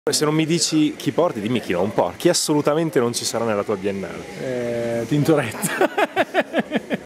Se non mi dici chi porti, dimmi chi non porti. Chi assolutamente non ci sarà nella tua biennale? Tintoretto.